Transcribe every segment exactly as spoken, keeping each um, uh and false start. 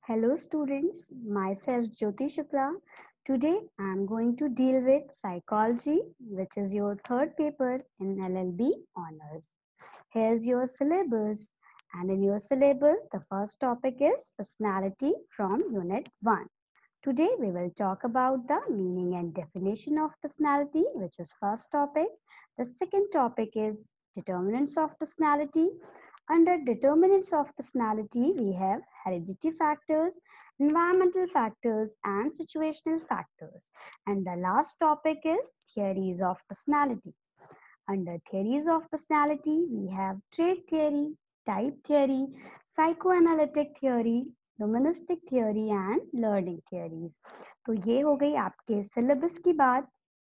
Hello students, myself Jyoti Shukla. Today I am going to deal with psychology, which is your third paper in L L B honors. Here's your syllabus, and in your syllabus the first topic is personality from unit one. Today we will talk about the meaning and definition of personality, which is first topic. The second topic is determinants of personality. Under determinants of personality, we have heredity factors, environmental factors, and situational factors. And the last topic is theories of personality. Under theories of personality, we have trait theory, type theory, psychoanalytic theory, humanistic theory and learning theories. तो ये हो गई आपके syllabus की बात.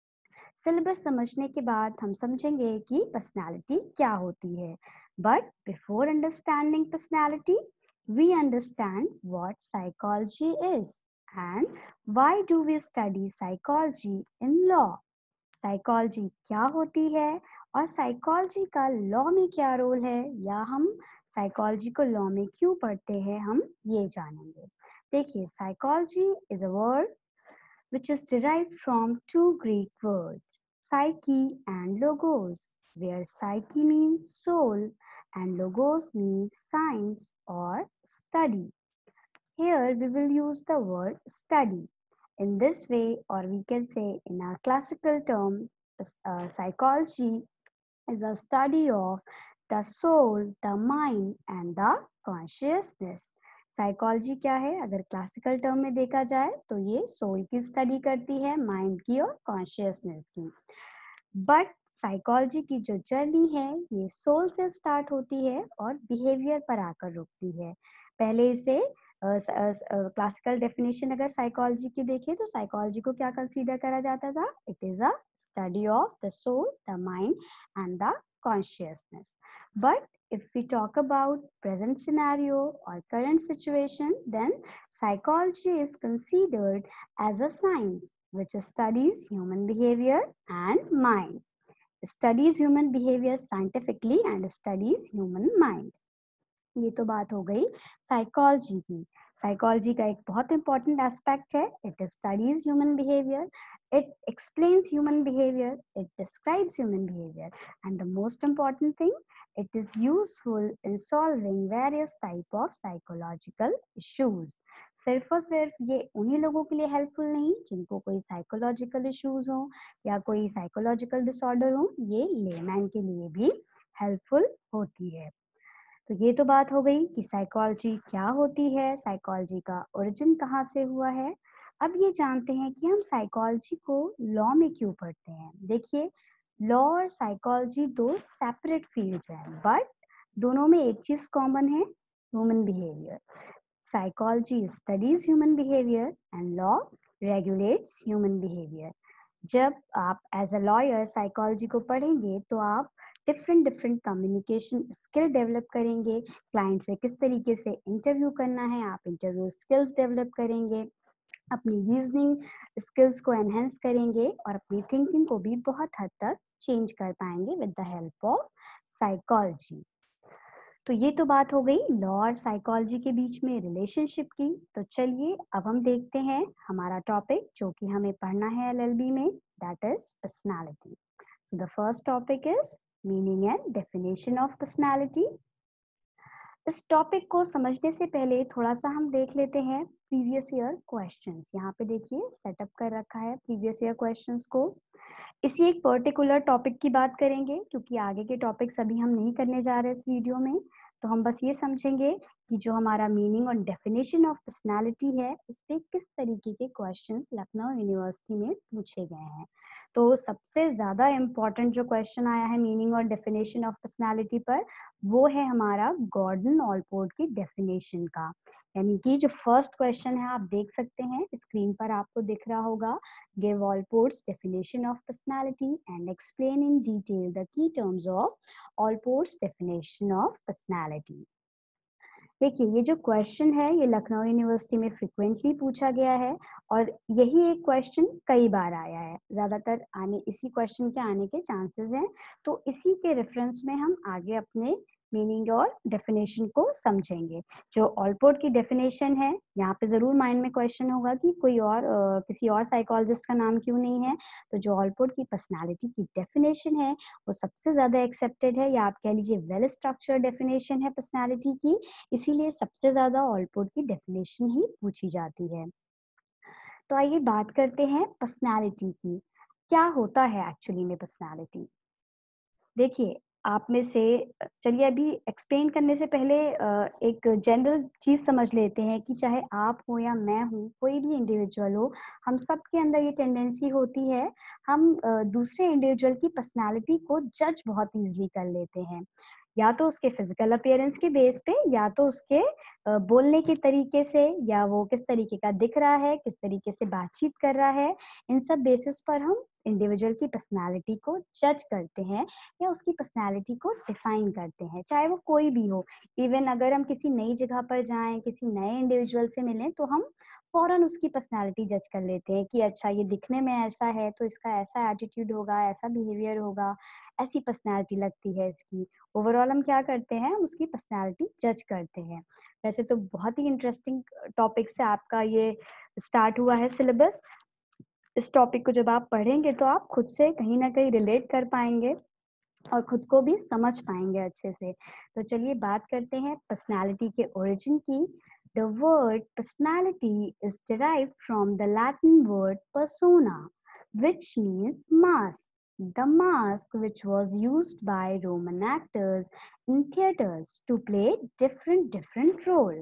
Syllabus समझने के बाद हम समझेंगे कि पर्सनालिटी क्या होती है. But before understanding personality we understand what psychology is and why do we study psychology in law. Psychology क्या होती है और साइकोलॉजी का लॉ में क्या रोल है, या हम साइकोलॉजी को लॉ में क्यों पढ़ते हैं, हम ये जानेंगे. देखिए, psychology is a word which is derived from two Greek words, psyche and logos, where psyche means soul and logos means science or study. Here we will use the word study. In this way, or we can say in our classical term, uh, psychology is a study of the soul, the mind and the consciousness. Psychology क्या है, अगर classical term में देखा जाए तो ये soul की study करती है, माइंड की और कॉन्शियसनेस की. बट साइकोलॉजी की जो जर्नी है ये सोल से स्टार्ट होती है और बिहेवियर पर आकर रुकती है. पहले इसे क्लासिकल डेफिनेशन अगर साइकोलॉजी की देखें तो साइकोलॉजी को क्या कंसीडर करा जाता था, it is a study of the soul, the mind and the consciousness. But if we talk about present scenario or current situation, then psychology is considered as a science which studies human behavior and mind. Studies human behavior scientifically and studies human mind. ये तो बात हो गई psychology की. Psychology का एक बहुत important aspect है, it studies human behaviour, it explains human behaviour, it describes human behaviour, and the most important thing, it is useful in solving various type of psychological issues. सिर्फ और सिर्फ ये उन्हीं लोगों के लिए हेल्पफुल नहीं जिनको कोई साइकोलॉजिकल इश्यूज हो या कोई साइकोलॉजिकल डिसऑर्डर हो, ये लेमैन के लिए भी हेल्पफुल होती है. तो ये तो बात हो गई कि साइकोलॉजी क्या होती है, साइकोलॉजी का ओरिजिन कहाँ से हुआ है. अब ये जानते हैं कि हम साइकोलॉजी को लॉ में क्यों पढ़ते हैं. देखिए, लॉ और साइकोलॉजी दो सेपरेट फील्ड्स हैं, बट दोनों में एक चीज कॉमन है, human behaviour. Psychology studies human behaviour and law regulates human behaviour. जब आप एज अ लॉयर साइकोलॉजी को पढ़ेंगे तो आप different different communication skill develop करेंगे, क्लाइंट से किस तरीके से इंटरव्यू करना है, आप इंटरव्यू स्किल्स डेवलप करेंगे, अपनी रीजनिंग स्किल्स को एनहेंस करेंगे और अपनी थिंकिंग को भी बहुत हद तक चेंज कर पाएंगे with the help of psychology. तो ये तो बात हो गई लॉ और साइकोलॉजी के बीच में रिलेशनशिप की. तो चलिए अब हम देखते हैं हमारा टॉपिक जो कि हमें पढ़ना है एलएलबी में, that is personality. So the first topic is meaning and definition of personality. इस टॉपिक को समझने से पहले थोड़ा सा हम देख लेते हैं प्रीवियस ईयर क्वेश्चंस. यहाँ पे देखिए सेटअप कर रखा है प्रीवियस ईयर क्वेश्चंस को. इसी एक पर्टिकुलर टॉपिक की बात करेंगे क्योंकि आगे के टॉपिक्स अभी हम नहीं करने जा रहे इस वीडियो में. तो हम बस ये समझेंगे कि जो हमारा मीनिंग और डेफिनेशन ऑफ पर्सनालिटी है उस पर किस तरीके के क्वेश्चन लखनऊ यूनिवर्सिटी में पूछे गए हैं. तो सबसे ज्यादा इम्पोर्टेंट जो क्वेश्चन आया है मीनिंग और डेफिनेशन ऑफ पर्सनालिटी पर, वो है हमारा गॉर्डन ऑलपोर्ट की डेफिनेशन का. यानी कि जो फर्स्ट क्वेश्चन है आप देख सकते हैं स्क्रीन पर, आपको दिख रहा होगा, give Allport's definition of personality and explain in detail the key terms of Allport's definition of personality. देखिए, ये जो क्वेश्चन है ये लखनऊ यूनिवर्सिटी में फ्रिक्वेंटली पूछा गया है और यही एक क्वेश्चन कई बार आया है. ज्यादातर आने इसी क्वेश्चन के आने के चांसेस हैं. तो इसी के रेफरेंस में हम आगे अपने मीनिंग और डेफिनेशन को समझेंगे। जो ऑलपोर्ट की डेफिनेशन है, यहाँ पे ज़रूर माइंड में क्वेश्चन होगा कि कोई और अ, किसी और साइकोलॉजिस्ट का नाम क्यों नहीं है। तो जो ऑलपोर्ट की पर्सनालिटी की डेफिनेशन है वो सबसे ज़्यादा एक्सेप्टेड है, या आप कह लीजिए वेल स्ट्रक्चर्ड डेफिनेशन है पर्सनालिटी की, इसीलिए सबसे ज़्यादा ऑलपोर्ट की डेफिनेशन ही पूछी जाती है। तो आइए बात करते हैं पर्सनालिटी की। क्या होता है एक्चुअली में पर्सनालिटी? देखिए, आप में से अ, चलिए अभी एक्सप्लेन करने से पहले अ, एक जनरल चीज़ समझ लेते हैं कि चाहे आप हो या मैं हूँ, कोई भी इंडिविजुअल हो, हम सब के अंदर ये टेंडेंसी होती है, हम अ, दूसरे इंडिविजुअल की पर्सनैलिटी को जज बहुत ईज़िली कर लेते हैं। या तो उसके फिज़िकल अपीयरेंस के बेस पे, या तो उसके अ, बोलने के तरीके से, या वो किस तरीके का दिख रहा है, किस तरीके से बातचीत कर रहा है, इन सब बेसिस पर हम इंडिविजुअल की पर्सनैलिटी को जज करते हैं या उसकी पर्सनैलिटी को डिफाइन करते हैं, चाहे वो कोई भी हो। इवन अगर हम किसी नई जगह पर जाएँ, किसी नए इंडिविजुअल से मिलें, तो हम फ़ौरन उसकी पर्सनैलिटी जज कर लेते हैं कि अच्छा ये दिखने में ऐसा है, तो इसका ऐसा एटीट्यूड होगा, ऐसा बिहेवियर होगा, ऐसी पर्सनैलिटी लगती है इसकी। ओवरऑल हम क्या करते हैं, हम उसकी पर्सनैलिटी जज करते हैं। वैसे तो बहुत ही इंटरेस्टिंग टॉपिक से आपका ये स्टार्ट हुआ है सिलेबस। इस टॉपिक को जब आप पढ़ेंगे तो आप खुद से कहीं न कहीं रिलेट कर पाएँगे और खुद को भी समझ पाएँगे अच्छे से। तो चलिए बात करते हैं पर्सनैलिटी के ओरिजिन की। The word personality is derived from the Latin word persona, which means mask. The mask which was used by Roman actors in theaters to play different different role.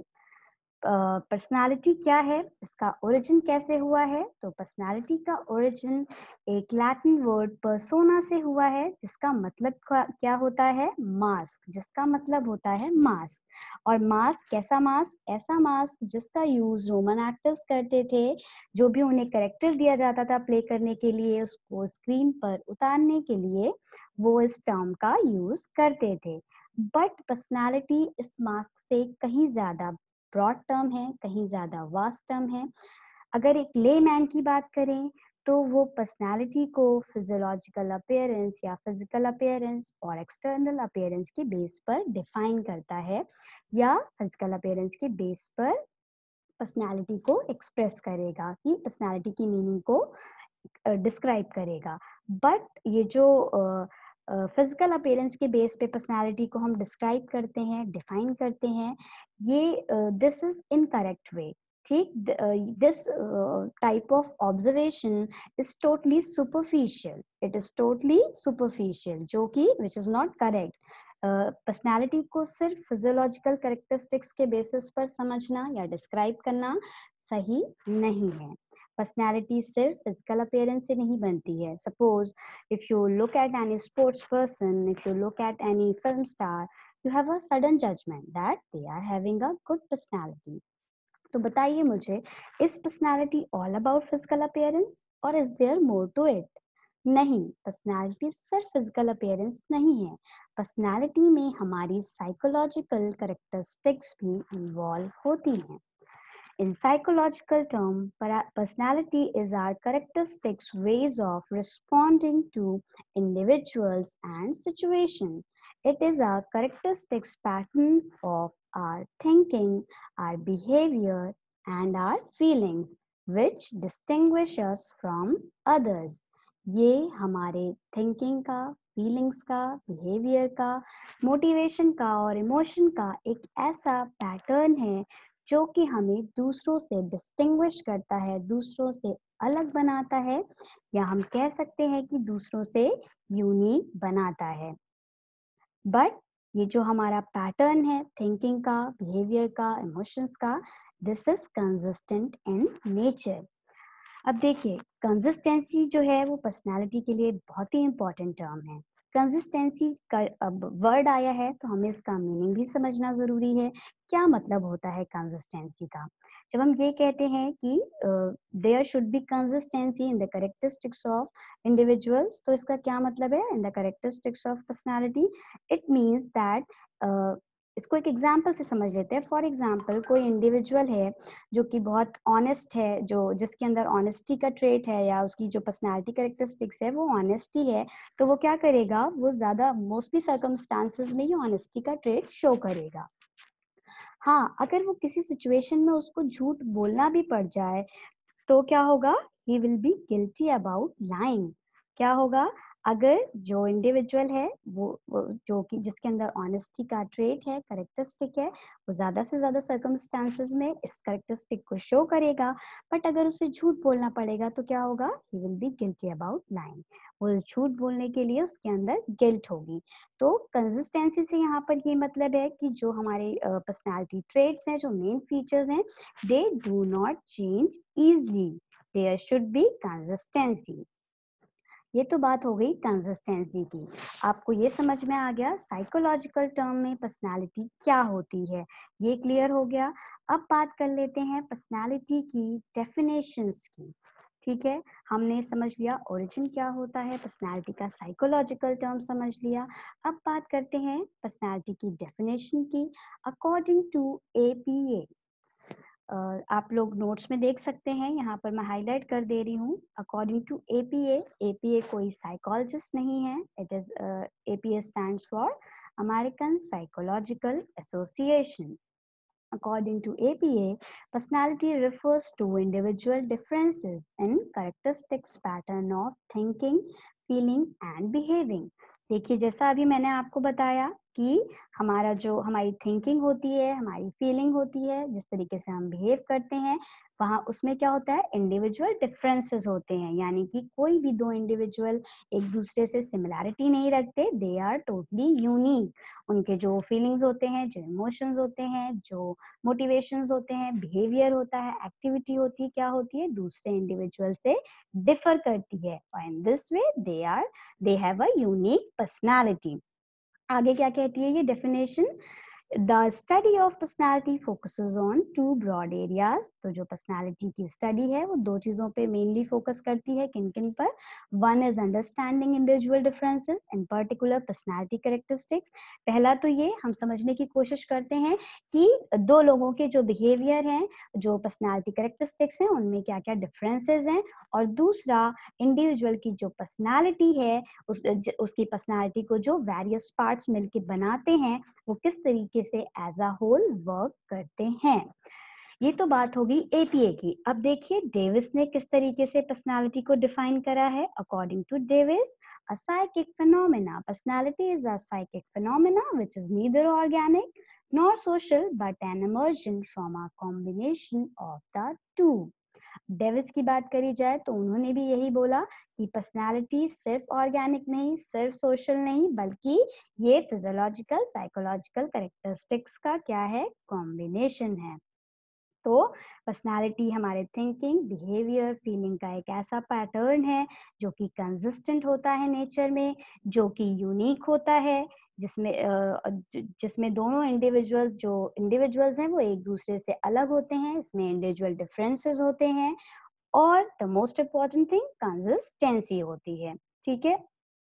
Personality क्या है, इसका origin कैसे हुआ है? तो personality का origin एक Latin word persona से हुआ है, जिसका मतलब क्या होता है? मास्क, जिसका मतलब होता है मास्क। और मास्क कैसा मास्क? ऐसा मास्क जिसका यूज रोमन एक्टर्स करते थे। जो भी उन्हें कैरेक्टर दिया जाता था प्ले करने के लिए, उसको स्क्रीन पर उतारने के लिए वो इस टर्म का यूज करते थे। बट पर्सनालिटी इस मास्क से कहीं ज्यादा ब्रॉड टर्म है, कहीं ज़्यादा वास्ट टर्म है। अगर एक लेमैन की बात करें, तो वो पर्सनैलिटी को फिजियोलॉजिकल अपीयरेंस या फिजिकल अपीयरेंस और एक्सटर्नल अपीयरेंस के बेस पर डिफाइन करता है, या फिजिकल अपीयरेंस के बेस पर पर्सनैलिटी को एक्सप्रेस करेगा, कि पर्सनैलिटी की मीनिंग को डिस्क्राइब करेगा। बट ये जो फिजिकल अपीयरेंस के बेस पे पर्सनैलिटी को हम डिस्क्राइब करते हैं, डिफाइन करते हैं, ये दिस इज इनकरेक्ट वे। ठीक, this type of observation is totally superficial, it is totally superficial, जो कि which is not correct. Personality को सिर्फ फिजियोलॉजिकल कैरेक्टरिस्टिक्स के बेसिस पर समझना या डिस्क्राइब करना सही नहीं है। पर्सनैलिटी सिर्फ फिजिकल अपीयरेंस से नहीं बनती है। Suppose if you look at any sports person, if you look at any film star, you have a sudden judgment that they are having a good personality. तो बताइए मुझे, is personality all about physical appearance or is there more to it? नहीं, personality सिर्फ physical appearance नहीं है। Personality में हमारी psychological characteristics भी इन्वॉल्व होती हैं। In psychological term, personality is our characteristics ways of responding to individuals and situations. It is our characteristics pattern of our thinking, our behavior, and our feelings, which distinguish us from others. ये हमारे thinking का, feelings का, behaviour का, motivation का और emotion का एक ऐसा पैटर्न है जो कि हमें दूसरों से डिस्टिंग्विश करता है, दूसरों से अलग बनाता है, या हम कह सकते हैं कि दूसरों से यूनिक बनाता है। बट ये जो हमारा पैटर्न है थिंकिंग का, बिहेवियर का, इमोशंस का, this is consistent in nature. अब देखिए, कंसिस्टेंसी जो है वो पर्सनालिटी के लिए बहुत ही इम्पोर्टेंट टर्म है। कंसिस्टेंसी का अब वर्ड आया है तो हमें इसका मीनिंग भी समझना ज़रूरी है। क्या मतलब होता है कंसिस्टेंसी का? जब हम ये कहते हैं कि there should be consistency in the characteristics of individuals, तो इसका क्या मतलब है in the characteristics of personality? It means that इसको एक एग्जाम्पल से समझ लेते हैं। फॉर एग्जाम्पल कोई इंडिविजुअल है जो कि बहुत ऑनेस्ट है, जो जिसके अंदर ऑनेस्टी का ट्रेट है या उसकी जो पर्सनालिटी कैरेक्टरिस्टिक्स है वो ऑनेस्टी है, तो वो क्या करेगा, वो ज़्यादा मोस्टली सर्कमस्टांसेस में ये ऑनेस्टी का ट्रेट शो करेगा। हाँ, अगर वो किसी सिचुएशन में उसको झूठ बोलना भी पड़ जाए तो क्या होगा, he will be guilty about lying. क्या होगा, अगर जो इंडिविजुअल है वो, वो जो कि जिसके अंदर ऑनेस्टी का ट्रेट है, करेक्टरिस्टिक है, वो ज्यादा से ज्यादा सर्कमस्टांसेस में इस करेक्टरिस्टिक को शो करेगा। बट अगर उसे झूठ बोलना पड़ेगा तो क्या होगा, he will be guilty about lying. वो झूठ बोलने के लिए उसके अंदर गिल्ट होगी। तो कंसिस्टेंसी से यहाँ पर ये मतलब है कि जो हमारे पर्सनालिटी ट्रेट्स हैं, जो मेन फीचर्स हैं, they do not change easily. There should be consistency. ये तो बात हो गई कंसिस्टेंसी की। आपको ये समझ में आ गया साइकोलॉजिकल टर्म में पर्सनालिटी क्या होती है, ये क्लियर हो गया। अब बात कर लेते हैं पर्सनालिटी की डेफिनेशंस की। ठीक है, हमने समझ लिया ओरिजिन क्या होता है, पर्सनालिटी का साइकोलॉजिकल टर्म समझ लिया। अब बात करते हैं पर्सनालिटी की डेफिनेशन की according to A P A. Uh, आप लोग नोट्स में देख सकते हैं, यहाँ पर मैं हाईलाइट कर दे रही हूँ। According to A P A, A P A कोई साइकोलॉजिस्ट नहीं है, it is A P A stands for American Psychological Association. According to A P A, personality refers to individual differences in characteristics, pattern of thinking, feeling and behaving. देखिए, जैसा अभी मैंने आपको बताया कि हमारा जो हमारी थिंकिंग होती है, हमारी फीलिंग होती है, जिस तरीके से हम बिहेव करते हैं, वहाँ उसमें क्या होता है, इंडिविजुअल डिफरेंसेस होते हैं। यानी कि कोई भी दो इंडिविजुअल एक दूसरे से सिमिलैरिटी नहीं रखते, दे आर टोटली यूनिक। उनके जो फीलिंग्स होते हैं, जो इमोशंस होते हैं, जो मोटिवेशंस होते हैं, बिहेवियर होता है, एक्टिविटी होती है, क्या होती है, दूसरे इंडिविजुअल से डिफर करती है। और in this way they are they have a unique personality. आगे क्या कहती है ये definition, The study of personality focuses on two broad areas. तो जो पर्सनालिटी की स्टडी है वो दो चीजों पे मेनली फोकस करती है, किन किन पर। One is understanding individual differences in particular personality characteristics. पहला तो ये हम समझने की कोशिश करते हैं कि दो लोगों के जो बिहेवियर हैं, जो पर्सनालिटी कैरेक्टरिस्टिक्स हैं, उनमें क्या क्या डिफरेंसेस हैं। और दूसरा, इंडिविजुअल की जो पर्सनालिटी है, उस उसकी पर्सनालिटी को जो वेरियस पार्ट्स मिलके बनाते हैं, वो किस तरीके से एज अ होल वर्क करते हैं। ये तो बात होगी ए पी ए की। अब देखिए डेविस ने किस तरीके से पर्सनालिटी को डिफाइन करा है। According to Davis, a psychic phenomena, personality is a psychic phenomena which is neither organic nor social but an emergent from a combination of the two. Davis की बात करी जाए तो उन्होंने भी यही बोला कि पर्सनालिटी सिर्फ ऑर्गेनिक नहीं, सिर्फ सोशल नहीं, बल्कि ये फिजियोलॉजिकल साइकोलॉजिकल कैरेक्टरिस्टिक्स का क्या है, कॉम्बिनेशन है। तो पर्सनालिटी हमारे थिंकिंग, बिहेवियर, फीलिंग का एक ऐसा पैटर्न है जो कि कंसिस्टेंट होता है नेचर में, जो कि यूनिक होता है, जिसमें जिसमें दोनों इंडिविजुअल्स जो इंडिविजुअल्स हैं वो एक दूसरे से अलग होते हैं, इसमें इंडिविजुअल डिफरेंसेस होते हैं, और the most important thing consistency होती है। ठीक है,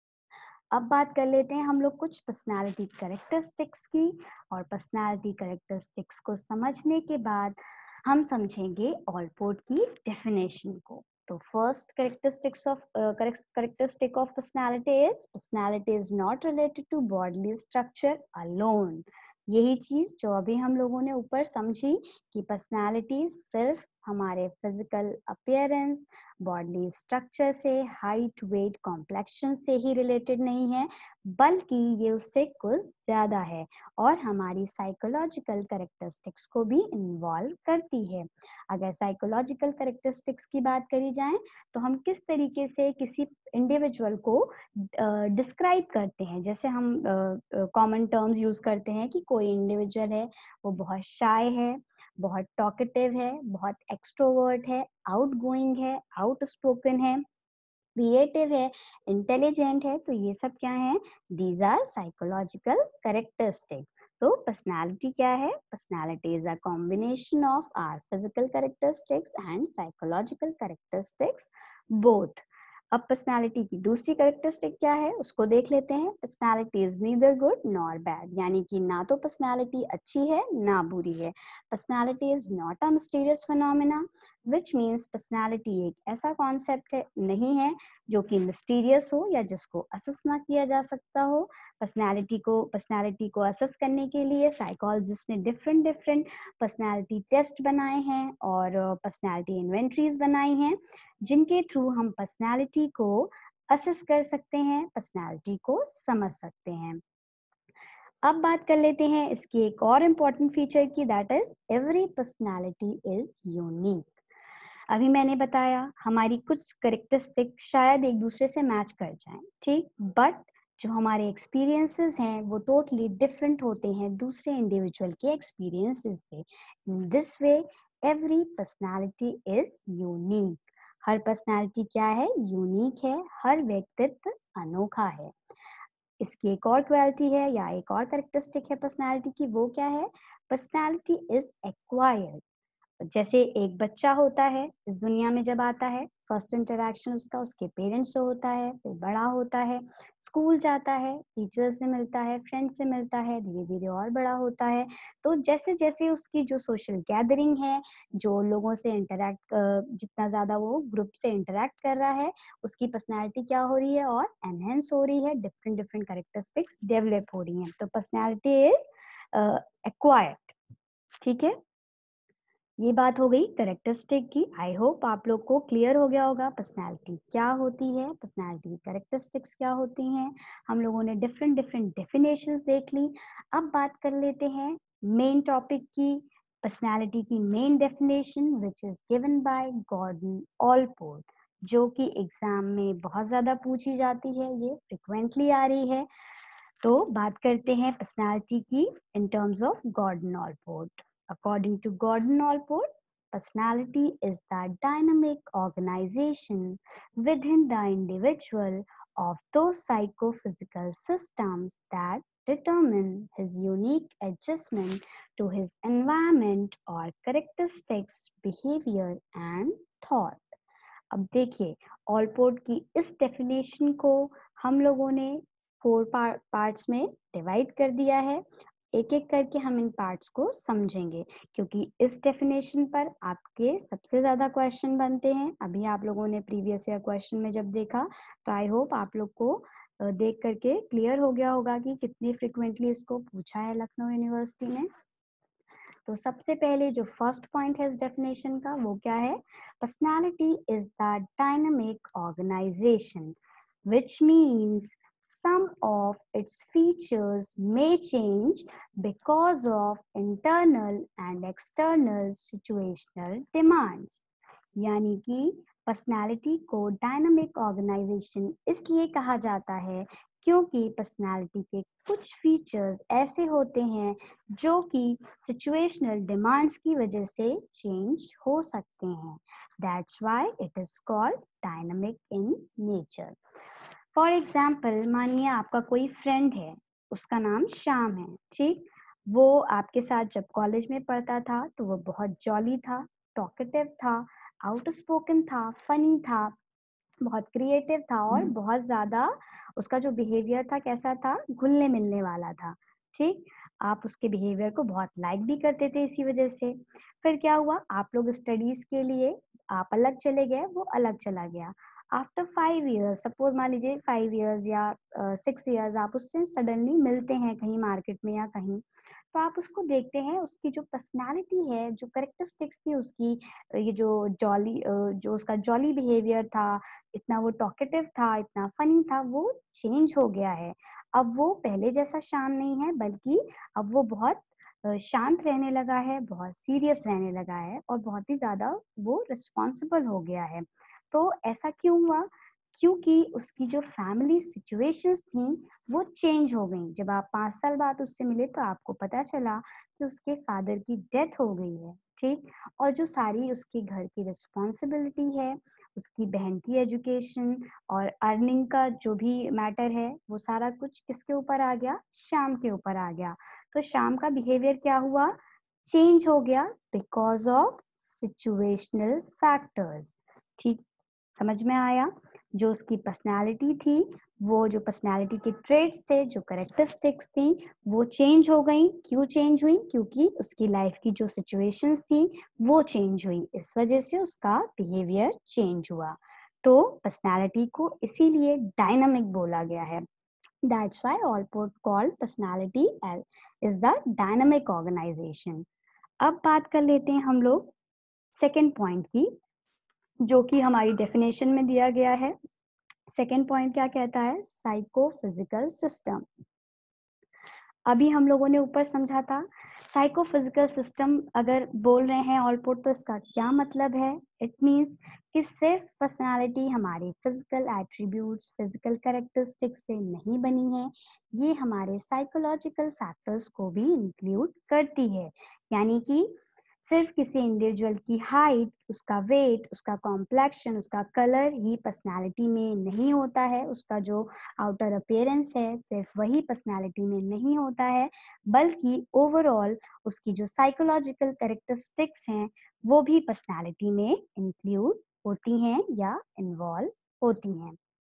अब बात कर लेते हैं हम लोग कुछ पर्सनालिटी कैरेक्टरिस्टिक्स की। और पर्सनालिटी कैरेक्टरिस्टिक्स को समझने के बाद हम समझेंगे ऑलपोर्ट की डेफिनेशन को। तो first characteristics of characteristic of personality is personality is not related to bodily structure alone. यही चीज जो अभी हम लोगों ने ऊपर समझी कि पर्सनालिटी सिर्फ हमारे फिजिकल अपीयरेंस, बॉडी स्ट्रक्चर से, हाइट, वेट, कॉम्प्लेक्शन से ही रिलेटेड नहीं है, बल्कि ये उससे कुछ ज्यादा है और हमारी साइकोलॉजिकल कैरेक्टरिस्टिक्स को भी इन्वॉल्व करती है। अगर साइकोलॉजिकल कैरेक्टरिस्टिक्स की बात करी जाए तो हम किस तरीके से किसी इंडिविजुअल को डिस्क्राइब uh, करते हैं, जैसे हम कॉमन टर्म्स यूज करते हैं कि कोई इंडिविजुअल है वो बहुत शाय है, बहुत टॉकेटिव है, बहुत एक्सट्रोवर्ट है, आउटगोइंग है, आउटस्पोकन है, क्रिएटिव है, इंटेलिजेंट है। तो ये सब क्या है, दीज आर साइकोलॉजिकल कैरेक्टरिस्टिक। तो पर्सनालिटी क्या है, personality is a combination of are physical characteristics and psychological characteristics both. अब पर्सनालिटी की दूसरी कैरेक्टरिस्टिक क्या है उसको देख लेते हैं। Personality is neither good nor bad, यानी कि ना तो पर्सनालिटी अच्छी है ना बुरी है। Personality is not a mysterious phenomena, which means personality एक ऐसा कॉन्सेप्ट है नहीं है जो कि मिस्टीरियस हो या जिसको असेस ना किया जा सकता हो। पर्सनालिटी को पर्सनालिटी को असेस करने के लिए साइकोलॉजिस्ट ने डिफरेंट डिफरेंट पर्सनालिटी टेस्ट बनाए हैं और पर्सनालिटी इन्वेंट्रीज बनाई हैं, जिनके थ्रू हम पर्सनालिटी को असेस कर सकते हैं, पर्सनालिटी को समझ सकते हैं। अब बात कर लेते हैं इसकी एक और इम्पॉर्टेंट फीचर की, that is every personality is unique. अभी मैंने बताया हमारी कुछ करेक्टरिस्टिक शायद एक दूसरे से मैच कर जाएं, ठीक, बट जो हमारे एक्सपीरियंसेस हैं वो टोटली डिफरेंट होते हैं दूसरे इंडिविजुअल के एक्सपीरियंसेस से। In this way every personality is unique. हर पर्सनालिटी क्या है? यूनिक है, हर व्यक्तित्व अनोखा है। इसकी एक और क्वालिटी है या एक और कैरेक्टरिस्टिक है पर्सनालिटी की, वो क्या है? Personality is acquired. जैसे एक बच्चा होता है इस दुनिया में जब आता है, फर्स्ट इंटरेक्शन उसका उसके पेरेंट्स से होता है, फिर बड़ा होता है, स्कूल जाता है, टीचर से मिलता है, फ्रेंड से मिलता है, धीरे धीरे और बड़ा होता है। तो जैसे जैसे उसकी जो सोशल गैदरिंग है, जो लोगों से इंटरेक्ट, जितना ज़्यादा वो ग्रुप से इंटरेक्ट कर रहा है, उसकी पर्सनैलिटी क्या हो रही है और एनहेंस हो रही है, डिफरेंट डिफरेंट कैरेक्टरिस्टिक्स डेवलप हो रही हैं। तो पर्सनैलिटी इज एक्वायर्ड। ठीक है, ये बात हो गई कैरेक्टरिस्टिक की। आई होप आप लोग को क्लियर हो गया होगा पर्सनालिटी क्या होती है, पर्सनालिटी की कैरेक्टरिस्टिक्स क्या होती हैं। हम लोगों ने डिफरेंट डिफरेंट डेफिनेशंस देख ली। अब बात कर लेते हैं मेन टॉपिक की, पर्सनालिटी की main definition which is given by Gordon Allport, जो कि एग्जाम में बहुत ज्यादा पूछी जाती है, ये फ्रिक्वेंटली आ रही है। तो बात करते हैं पर्सनालिटी की in terms of Gordon Allport. According to Gordon Allport, personality is the dynamic organization within the individual of those psychophysical systems that determine his unique adjustment to his environment or characteristics, behavior and thought. अब देखिए, Allport की इस definition को हम लोगों ने four parts में divide कर दिया है। एक एक करके हम इन पार्ट्स को समझेंगे, क्योंकि इस डेफिनेशन पर आपके सबसे ज्यादा क्वेश्चन बनते हैं। अभी आप लोगों ने प्रीवियस ईयर क्वेश्चन में जब देखा, तो आई होप आप लोग को देख करके क्लियर हो गया होगा कि कितनी फ्रिक्वेंटली इसको पूछा है लखनऊ यूनिवर्सिटी में। तो सबसे पहले जो फर्स्ट पॉइंट है इस डेफिनेशन का, वो क्या है? Personality is the dynamic organisation which means some of its features may change because of internal and external situational demands। यानी कि पर्सनालिटी को डायनामिक ऑर्गेनाइजेशन इसलिए कहा जाता है क्योंकि पर्सनालिटी के कुछ फीचर्स ऐसे होते हैं जो कि सिचुएशनल डिमांड्स की वजह से चेंज हो सकते हैं। That's why it is called dynamic in nature. For example, मानिए आपका कोई फ्रेंड है, उसका नाम श्याम है, ठीक। वो आपके साथ जब कॉलेज में पढ़ता था तो वो बहुत जॉली था, टॉकेटिव था, आउटस्पोकन था, फनी था, बहुत क्रिएटिव था और बहुत ज्यादा उसका जो बिहेवियर था कैसा था? घुलने मिलने वाला था, ठीक। आप उसके बिहेवियर को बहुत लाइक भी करते थे इसी वजह से। फिर क्या हुआ? आप लोग स्टडीज के लिए आप अलग चले गए, वो अलग चला गया। आफ्टर फाइव ईयर्स, सपोज मान लीजिए फाइव ईयर्स या सिक्स uh, ईयर्स, आप उससे सडनली मिलते हैं कहीं मार्केट में या कहीं, तो आप उसको देखते हैं, उसकी जो पर्सनालिटी है, जो करेक्टरिस्टिक्स थी उसकी, ये जो जॉली जो उसका जॉली बिहेवियर था, इतना वो टॉकेटिव था, इतना फनी था, वो चेंज हो गया है। अब वो पहले जैसा शांत नहीं है, बल्कि अब वो बहुत शांत रहने लगा है, बहुत सीरियस रहने लगा है और बहुत ही ज्यादा वो रिस्पॉन्सिबल हो गया है। तो ऐसा क्यों हुआ? क्योंकि उसकी जो फैमिली सिचुएशंस थी वो चेंज हो गई। जब आप पाँच साल बाद उससे मिले तो आपको पता चला कि उसके फादर की डेथ हो गई है, ठीक। और जो सारी उसके घर की रिस्पॉन्सिबिलिटी है, उसकी बहन की एजुकेशन और अर्निंग का जो भी मैटर है, वो सारा कुछ किसके ऊपर आ गया? श्याम के ऊपर आ गया। तो श्याम का बिहेवियर क्या हुआ? चेंज हो गया बिकॉज ऑफ सिचुएशनल फैक्टर्स। ठीक, समझ में आया? जो उसकी पर्सनालिटी थी, वो जो पर्सनालिटी के ट्रेड्स थे, जो कैरेक्टरिस्टिक्स थी, वो चेंज हो गई। क्यों चेंज हुई? क्योंकि उसकी लाइफ की जो सिचुएशंस थी वो चेंज हुई, इस वजह से उसका बिहेवियर चेंज हुआ। तो पर्सनालिटी को इसीलिए डायनामिक बोला गया है। That's why Allport called personality as is the dynamic organisation. अब बात कर लेते हैं हम लोग सेकेंड पॉइंट की, जो कि हमारी डेफिनेशन में दिया गया है। सेकेंड पॉइंट क्या कहता है? Psychophysical system. अभी हम लोगों ने ऊपर समझा था साइकोफिजिकल सिस्टम अगर बोल रहे हैं ऑलपोर्ट, तो इसका क्या मतलब है? इट मीन्स कि सिर्फ पर्सनालिटी हमारे फिजिकल एट्रीब्यूट्स, फिजिकल कैरेक्टरिस्टिक्स से नहीं बनी है, ये हमारे साइकोलॉजिकल फैक्टर्स को भी इंक्लूड करती है। यानी कि सिर्फ किसी इंडिविजुअल की हाइट, उसका वेट, उसका कॉम्प्लेक्शन, उसका कलर ही पर्सनालिटी में नहीं होता है, उसका जो आउटर अपीयरेंस है सिर्फ वही पर्सनालिटी में नहीं होता है, बल्कि ओवरऑल उसकी जो साइकोलॉजिकल कैरेक्टरिस्टिक्स हैं वो भी पर्सनालिटी में इंक्लूड होती हैं या इन्वॉल्व होती हैं।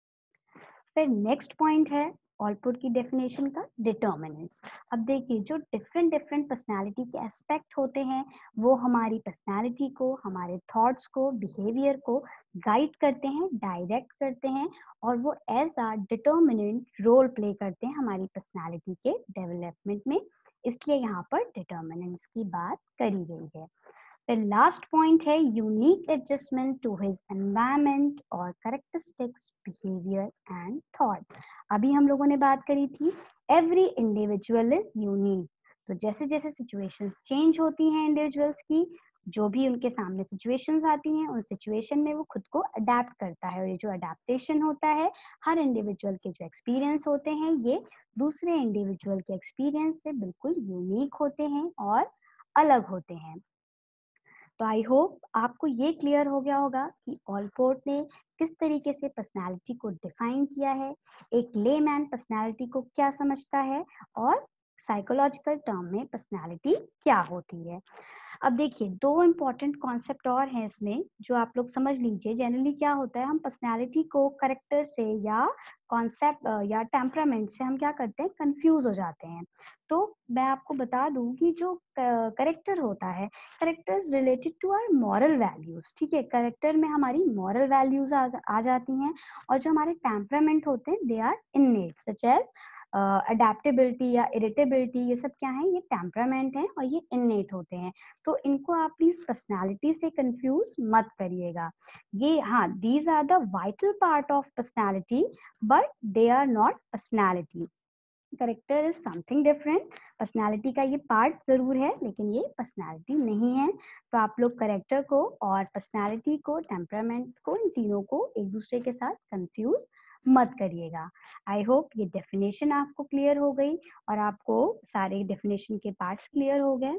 फिर नेक्स्ट पॉइंट है ऑलपुट की डेफिनेशन का, डिटर्मिनेंट्स। अब देखिए, जो डिफरेंट डिफरेंट पर्सनालिटी के एस्पेक्ट होते हैं वो हमारी पर्सनालिटी को, हमारे थॉट्स को, बिहेवियर को गाइड करते हैं, डायरेक्ट करते हैं, और वो as a determinant role play करते हैं हमारी पर्सनालिटी के डेवलपमेंट में। इसलिए यहाँ पर डिटर्मिनेंट्स की बात करी गई है। फिर लास्ट पॉइंट है unique adjustment to his environment और कैरेक्टरिस्टिक्स, बिहेवियर एंड थॉट। अभी हम लोगों ने बात करी थी एवरी इंडिविजुअल इज यूनिक। तो जैसे जैसे सिचुएशंस चेंज होती हैं इंडिविजुअल्स की, जो भी उनके सामने सिचुएशंस आती हैं, उन सिचुएशन में वो खुद को अडेप्ट करता है, और ये जो अडेप्टेशन होता है, हर इंडिविजुअल के जो एक्सपीरियंस होते हैं ये दूसरे इंडिविजुअल के एक्सपीरियंस से बिल्कुल यूनिक होते हैं और अलग होते हैं। तो आई होप आपको ये क्लियर हो गया होगा कि ऑलपोर्ट ने किस तरीके से पर्सनालिटी को डिफाइन किया है, एक लेमैन पर्सनालिटी को क्या समझता है, और साइकोलॉजिकल टर्म में पर्सनालिटी क्या होती है। अब देखिए, दो इम्पॉर्टेंट कॉन्सेप्ट और हैं इसमें जो आप लोग समझ लीजिए। जनरली क्या होता है, हम पर्सनालिटी को करेक्टर से या कॉन्सेप्ट या टेम्परामेंट से हम क्या करते हैं, कंफ्यूज हो जाते हैं। तो मैं आपको बता दूं कि जो करेक्टर होता है, character is related to our moral values. ठीक है, करेक्टर में हमारी मॉरल वैल्यूज आ, आ जाती हैं, और जो हमारे टेम्परामेंट होते हैं they are innate, such as adaptability या इरिटेबिलिटी। ये सब क्या है? ये टेम्परामेंट है और ये इननेट होते हैं। तो इनको आप प्लीज पर्सनालिटी से कंफ्यूज मत करिएगा। ये, हाँ, these are the vital part of personality, but they are not personality. Character is something different. Personality का ये पार्ट जरूर है, लेकिन ये पर्सनालिटी नहीं है। तो आप लोग करेक्टर को और पर्सनालिटी को, टेम्परामेंट को, इन तीनों को एक दूसरे के साथ कंफ्यूज मत करिएगा। आई होप ये डेफिनेशन आपको क्लियर हो गई और आपको सारे डेफिनेशन के पार्ट्स क्लियर हो गए।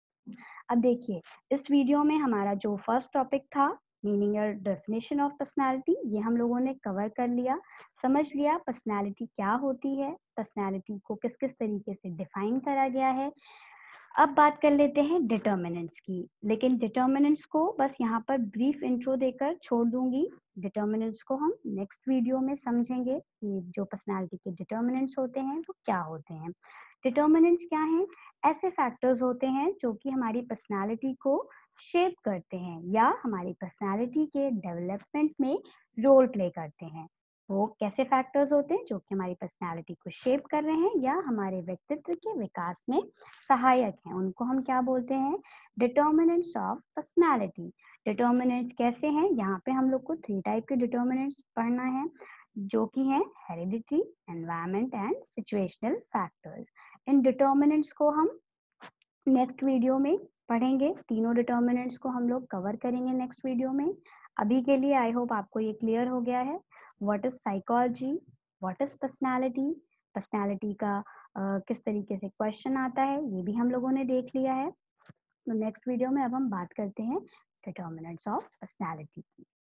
अब देखिए, इस वीडियो में हमारा जो फर्स्ट टॉपिक था, मीनिंग और डेफिनेशन ऑफ पर्सनालिटी, ये हम लोगों ने कवर कर लिया, समझ लिया पर्सनालिटी क्या होती है, पर्सनालिटी को किस किस तरीके से डिफाइन करा गया है। अब बात कर लेते हैं डिटर्मिनेंट्स की, लेकिन डिटर्मिनेंट्स को बस यहाँ पर ब्रीफ इंट्रो देकर छोड़ दूंगी। डिटर्मिनेंट्स को हम नेक्स्ट वीडियो में समझेंगे कि जो पर्सनालिटी के डिटर्मिनेंट्स होते हैं वो क्या होते हैं। डिटर्मिनेंट्स क्या हैं? ऐसे फैक्टर्स होते हैं जो कि हमारी पर्सनालिटी को शेप करते हैं या हमारी पर्सनालिटी के डेवलपमेंट में रोल प्ले करते हैं। वो कैसे फैक्टर्स होते हैं जो कि हमारी पर्सनालिटी को शेप कर रहे हैं या हमारे व्यक्तित्व के विकास में सहायक हैं, उनको हम क्या बोलते हैं? Determinants of personality. डिटर्मिनेंट्स कैसे हैं? यहाँ पे हम लोग को थ्री टाइप के डिटर्मिनेंट्स पढ़ना है, जो कि हैं heredity, environment and situational factors. इन डिटर्मिनेंट्स को हम नेक्स्ट वीडियो में पढ़ेंगे। तीनों डिटर्मिनेंट्स को हम लोग कवर करेंगे नेक्स्ट वीडियो में। अभी के लिए आई होप आपको ये क्लियर हो गया है। What is psychology, what is personality, personality का uh, किस तरीके से क्वेश्चन आता है, ये भी हम लोगों ने देख लिया है। तो नेक्स्ट वीडियो में अब हम बात करते हैं डिटर्मिनेंट्स ऑफ पर्सनालिटी की।